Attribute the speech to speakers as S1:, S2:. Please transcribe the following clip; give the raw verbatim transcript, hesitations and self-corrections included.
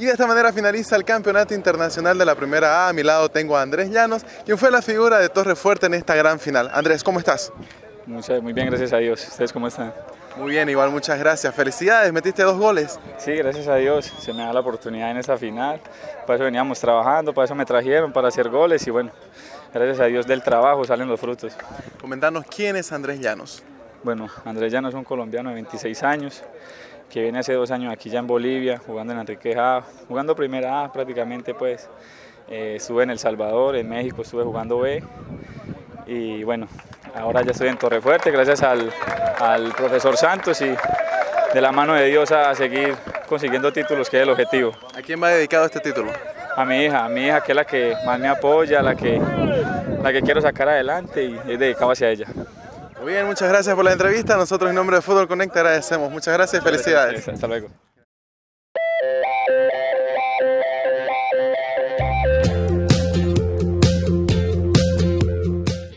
S1: Y de esta manera finaliza el Campeonato Internacional de la Primera A. A mi lado tengo a Andrés Llanos, quien fue la figura de Torrefuerte en esta gran final. Andrés, ¿cómo estás?
S2: Muchas, muy bien, gracias a Dios. ¿Ustedes cómo están?
S1: Muy bien, igual, muchas gracias. Felicidades, metiste dos goles.
S2: Sí, gracias a Dios. Se me da la oportunidad en esta final. Para eso veníamos trabajando, para eso me trajeron, para hacer goles y bueno, gracias a Dios del trabajo salen los frutos.
S1: Comentanos, ¿quién es Andrés Llanos?
S2: Bueno, Andrés Llanos es un colombiano de veintiséis años, que viene hace dos años aquí ya en Bolivia, jugando en Enrique A, jugando Primera A prácticamente pues. Eh, estuve en El Salvador, en México estuve jugando B y bueno, ahora ya estoy en Torrefuerte gracias al, al profesor Santos y de la mano de Dios a seguir consiguiendo títulos, que es el objetivo.
S1: ¿A quién va dedicado este título?
S2: A mi hija, a mi hija que es la que más me apoya, la que, la que quiero sacar adelante y es dedicado hacia ella.
S1: Muy bien, muchas gracias por la entrevista. Nosotros en nombre de Fútbol Connect te agradecemos. Muchas gracias y felicidades.
S2: Hasta luego.